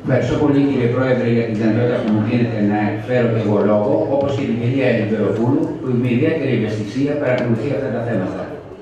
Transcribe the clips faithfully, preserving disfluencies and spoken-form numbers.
Ευχαριστώ πολύ, κύριε Πρόεδρε, για την δυνατότητα που μου δίνετε να εκφέρω και εγώ λόγο, όπως και την κυρία Ελευθεροπούλου, που με ιδιαίτερη ευαισθησία παρακολουθεί αυτά τα θέματα.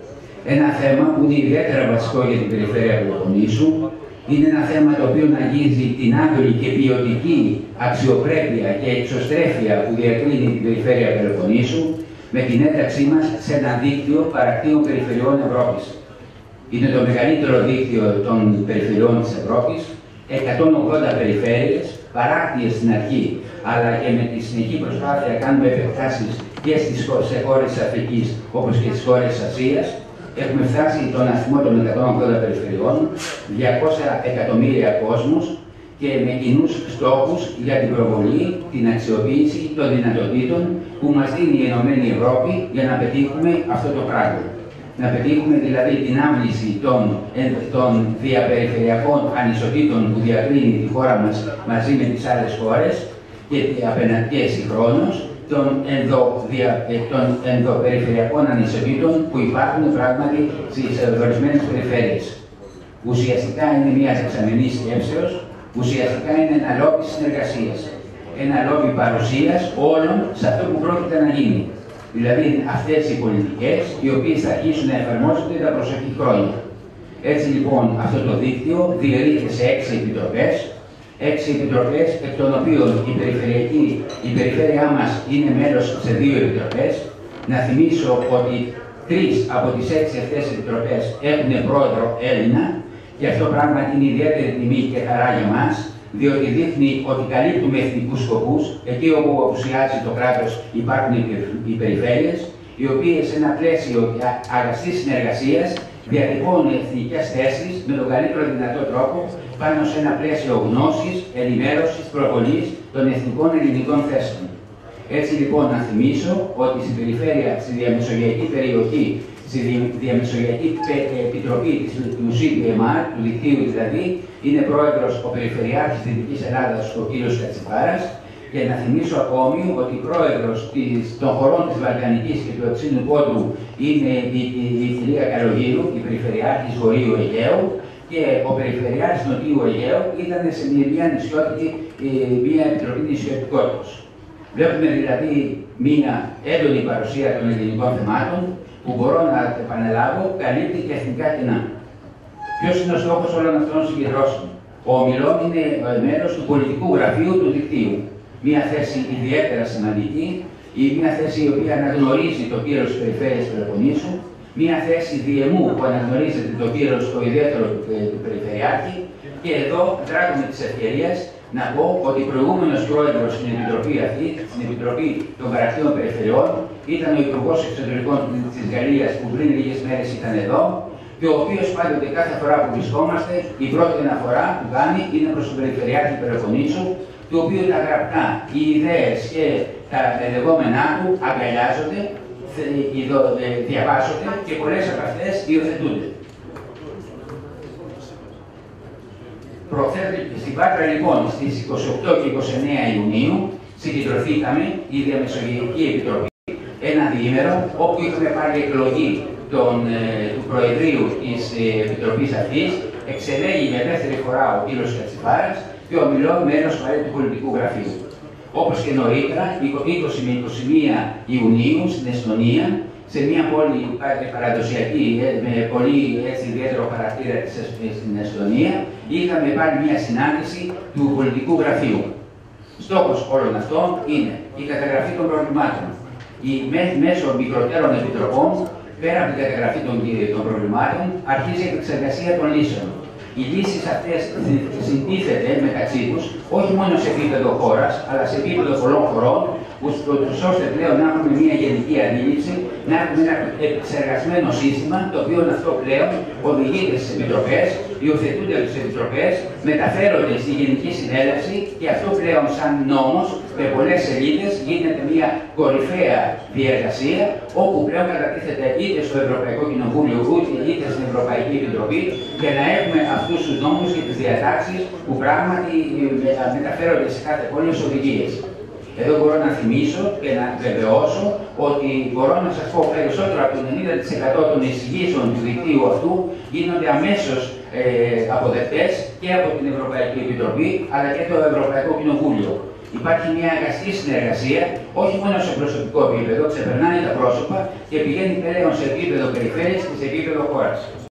Ένα θέμα που είναι ιδιαίτερα βασικό για την περιφέρεια Πελοποννήσου, είναι ένα θέμα το οποίο αγγίζει την άδολη και ποιοτική αξιοπρέπεια και εξωστρέφεια που διακρίνει την περιφέρεια Πελοποννήσου με την ένταξή μας σε ένα δίκτυο παρακτήων περιφερειών Ευρώπης. Είναι το μεγαλύτερο δίκτυο των περιφερειών της Ευρώπης, εκατόν ογδόντα περιφέρειες, παράκτιες στην αρχή, αλλά και με τη συνεχή προσπάθεια κάνουμε επεκτάσεις και στις χώρες της Αφρικής όπως και στις χώρες της Ασίας. Έχουμε φτάσει τον αριθμό των εκατόν ογδόντα περιφερειών, διακόσια εκατομμύρια κόσμους και με κοινούς στόχους για την προβολή, την αξιοποίηση των δυνατοτήτων που μας δίνει η Ενωμένη Ευρώπη για να πετύχουμε αυτό το πράγμα. Να πετύχουμε δηλαδή την άμβληση των, των διαπεριφερειακών ανισοτήτων που διακρίνει τη χώρα μας μαζί με τις άλλες χώρες και απέναντι συγχρόνως των, ενδο, δια, των ενδοπεριφερειακών ανισοτήτων που υπάρχουν πράγματι στις ορισμένες περιφέρειες. Ουσιαστικά είναι μια δεξαμενής σκέψεως, ουσιαστικά είναι ένα λόμπι συνεργασίας. Ένα λόμπι παρουσίας όλων σε αυτό που πρόκειται να γίνει. Δηλαδή αυτές οι πολιτικές οι οποίες θα αρχίσουν να εφαρμόζονται τα προσεχή χρόνια. Έτσι λοιπόν αυτό το δίκτυο διαιρείται σε έξι επιτροπές, έξι επιτροπές εκ των οποίων η, περιφερειακή, η περιφέρειά μας είναι μέλος σε δύο επιτροπές. Να θυμίσω ότι τρεις από τις έξι αυτές επιτροπές έχουν πρόεδρο Έλληνα και αυτό πράγματι είναι ιδιαίτερη τιμή και χαρά για μας, διότι δείχνει ότι καλύπτουμε εθνικούς σκοπούς, εκεί όπου απουσιάζει το κράτος υπάρχουν οι περιφέρειες, οι οποίες σε ένα πλαίσιο αγαστής συνεργασίας διατυπώνουν εθνικές θέσεις με τον καλύτερο δυνατό τρόπο πάνω σε ένα πλαίσιο γνώσης, ενημέρωσης, προβολής των εθνικών ελληνικών θέσεων. Έτσι λοιπόν να θυμίσω ότι στην περιφέρεια, στη διαμεσογειακή περιοχή, στη Διαμεσογειακή Επιτροπή του σι πι εμ αρ, του δικτύου δηλαδή, είναι πρόεδρος ο Περιφερειάρχης της Δυτικής Ελλάδας, ο κ. Κατσιπάρας, και να θυμίσω ακόμη ότι πρόεδρος της, των χωρών της Βαλκανικής και του Ευξήνου Πόντου είναι η, η, η κυρία Καλογύρου, η Περιφερειάρχης Βορείου Αιγαίου, και ο Περιφερειάρχης Νοτιού Αιγαίου ήταν σε μια νησιώτικη, μια επιτροπή νησιωτικότητας. Βλέπουμε δηλαδή μια έντονη παρουσία των ελληνικών θεμάτων, που μπορώ να επαναλάβω, καλύπτει και εθνικά κοινά. Ποιος είναι ο στόχος όλων αυτών των συγκεντρώσεων? Ο ομιλών είναι μέλος του πολιτικού γραφείου του δικτύου. Μια θέση ιδιαίτερα σημαντική, ή μια θέση η οποία αναγνωρίζει το κύρος της περιφέρειας Πελοποννήσου, μια θέση διεμού που αναγνωρίζεται το κύρος το ιδιαίτερο του Περιφερειάρχη, και εδώ δράτουμε της ευκαιρίας να πω ότι προηγούμενος πρόεδρος στην Επιτροπή αυτή, στην Επιτροπή των Παρακτήων Περιφερειών, ήταν ο Υπουργός Εξωτερικών της Γαλλίας που πριν λίγες μέρες ήταν εδώ, και ο οποίος πάντοτε κάθε φορά που βρισκόμαστε, η πρώτη αναφορά που κάνει είναι προς τον Περιφερειάρχη Πελοποννήσου, του οποίου τα γραπτά, οι ιδέες και τα λεγόμενά του αγκαλιάζονται, διαβάζονται και πολλές από αυτές υιοθετούνται. Στην Πάτρα λοιπόν στις είκοσι οκτώ και είκοσι εννέα Ιουνίου συγκεντρωθήκαμε η Διαμεσογειακή Επιτροπή ένα διήμερο όπου είχαμε πάλι εκλογή τον, του Προεδρείου της Επιτροπής αυτής, εξελέγει για δεύτερη φορά ο κ. Κατσιπάρας και ομιλώ μέλος του πολιτικού γραφείου. Όπως και νωρίτερα, είκοσι με είκοσι μία Ιουνίου στην Εστονία, σε μια πόλη παραδοσιακή, με πολύ έτσι, ιδιαίτερο χαρακτήρα στην Εστονία, είχαμε πάλι μια συνάντηση του πολιτικού γραφείου. Στόχος όλων αυτών είναι η καταγραφή των προβλημάτων. Η, μέσω μικροτέρων επιτροπών, πέρα από την καταγραφή των, των προβλημάτων, αρχίζει η επεξεργασία των λύσεων. Οι λύσεις αυτές συντίθεται μεταξύ τους, όχι μόνο σε επίπεδο χώρας, αλλά σε επίπεδο πολλών χωρών, ώστε πλέον να έχουμε μια γενική αντίληψη, να έχουμε ένα επεξεργασμένο σύστημα, το οποίο αυτό πλέον οδηγείται στις επιτροπές, υιοθετούνται από τις επιτροπές, μεταφέρονται στη Γενική Συνέλευση και αυτό πλέον σαν νόμος, με πολλές σελίδες, γίνεται μια κορυφαία διεργασία, όπου πλέον κατατίθεται είτε στο Ευρωπαϊκό Κοινοβούλιο, είτε στην Ευρωπαϊκή Επιτροπή, για να έχουμε αυτούς τους νόμους και τις διατάξεις που πράγματι μεταφέρονται σε κάθε πόλη ως οδηγίες. Εδώ μπορώ να θυμίσω και να βεβαιώσω ότι μπορώ να σας πω περισσότερο από το ενενήντα τοις εκατό των εισηγήσεων του δικτύου αυτού γίνονται αμέσως ε, αποδεκτές και από την Ευρωπαϊκή Επιτροπή αλλά και το Ευρωπαϊκό Κοινοβούλιο. Υπάρχει μια αγαστή συνεργασία, όχι μόνο σε προσωπικό επίπεδο, ξεπερνάνε τα πρόσωπα και πηγαίνει πλέον σε επίπεδο περιφέρειας και σε επίπεδο χώρας.